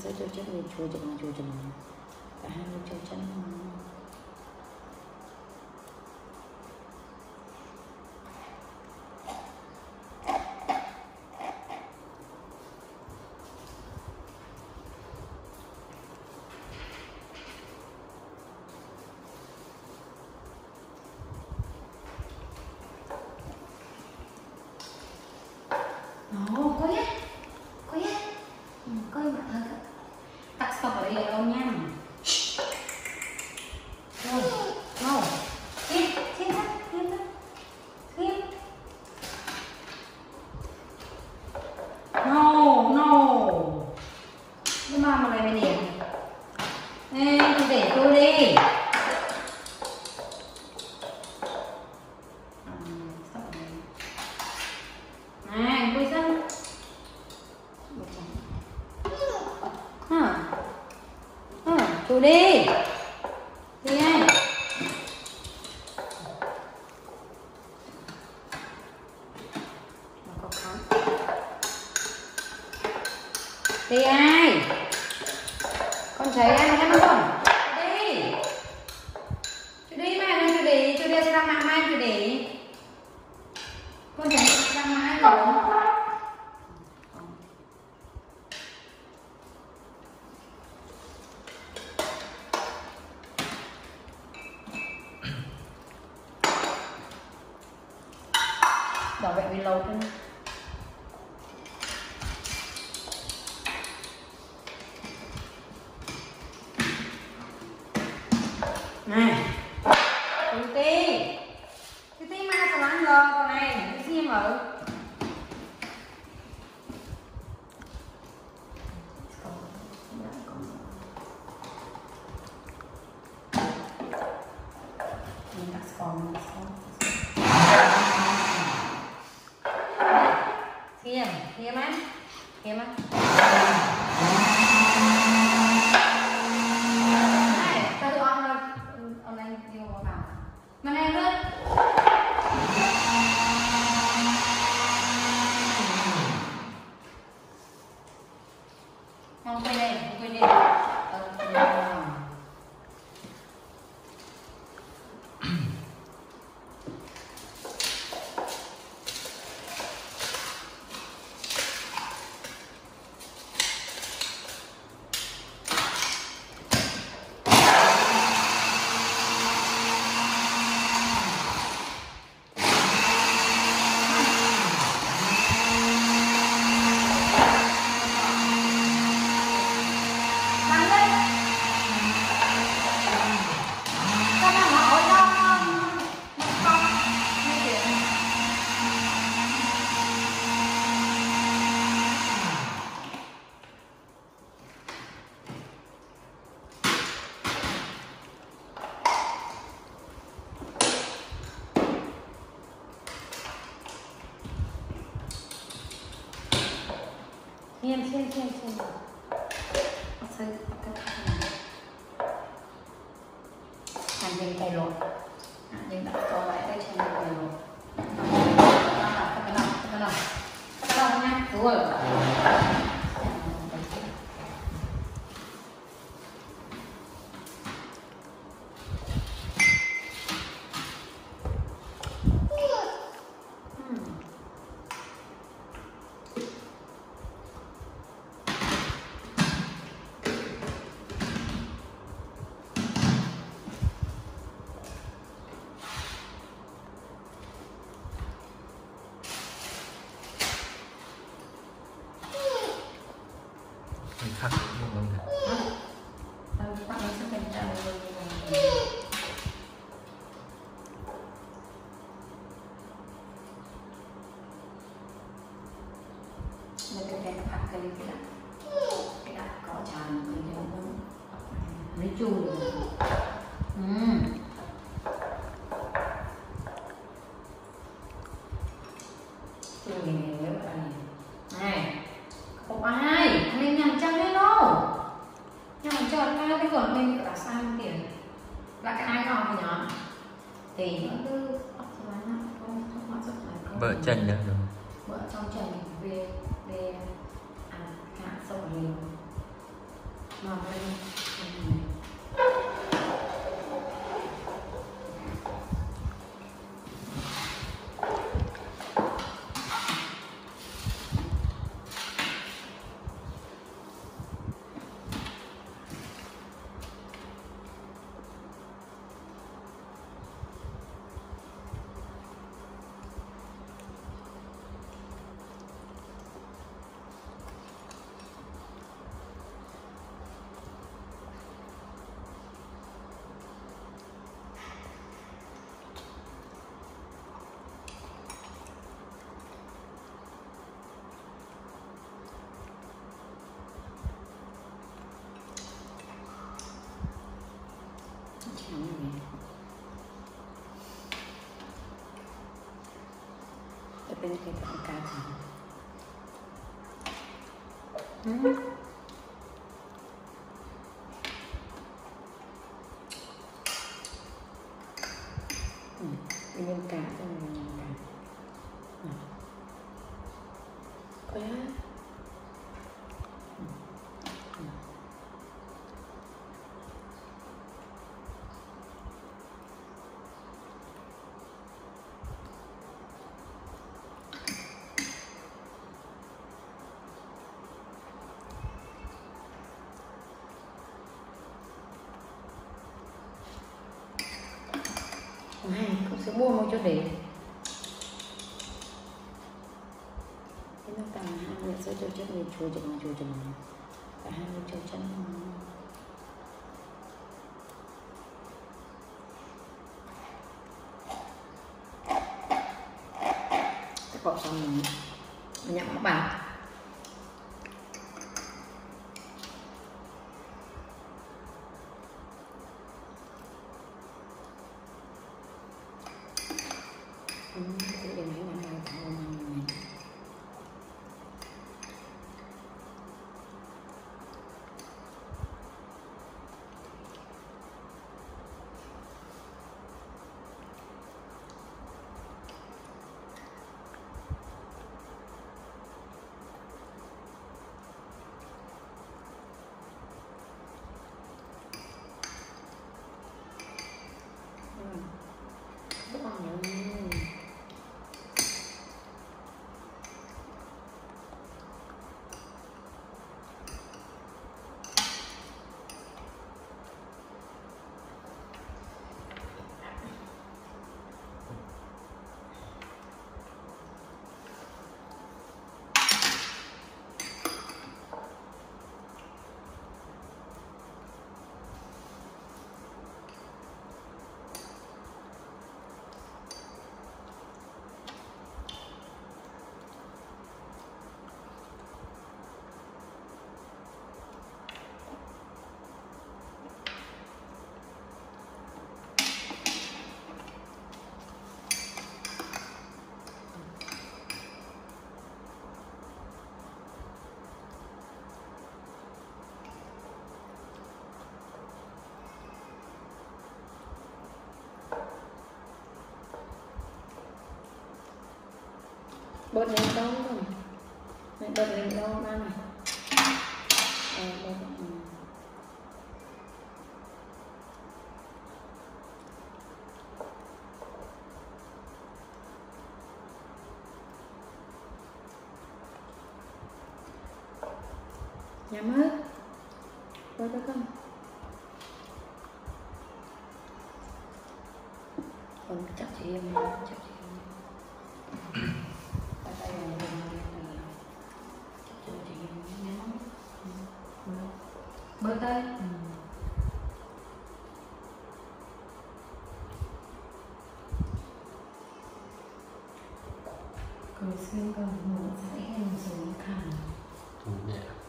sẽ cho chất lên chua chừng cả hai người cho chân coi mặt hơn tắt strawberry ở đâu nha rồi no tiếp no nhưng mà này mày điểm ê thì để tôi đi này quay dân Judy đi anh nó có kháng đi ai con thấy anh em không đi Judy mẹ lên Judy sẽ làm mạng mai Judy con thấy làm mạng rồi bảo vệ vì lâu hơn này Judy mà sao ăn rồi con này cái gì mở Kia má này ta được online video vào mà này luôn không quên đây xem hành trình cày lột hành trình đặt câu lại tay chân cày lột cái nào nha đúng rồi khắc một lần nữa. cái đặt có tràn cái này nó lấy chui này không ai mình nhầm chân đấy đâu nhầm chân ai cái vợt mình là sai tiền là cái ai ngọt thì nhở thì nó cứ vợ chân nữa rồi vợ trong chân về cả sông liền Ngọt lên. Bên cái thằng cá trắng. Bên cá cho mình cá. Quá. Con sẽ mua một chỗ để cái nó tầm 20 sẽ cho chất mình chua chừng cả 20 cho chân cái bọc xong mình nhậm các bạn. Bớt lên đâu rồi. Mày bớt lên đâu ăn này. Nhắm hết. Bớt được không? Còn chắc chị em chắc chị em. Bớt đây. Cười xuyên còn một sẽ em xuống khẳng.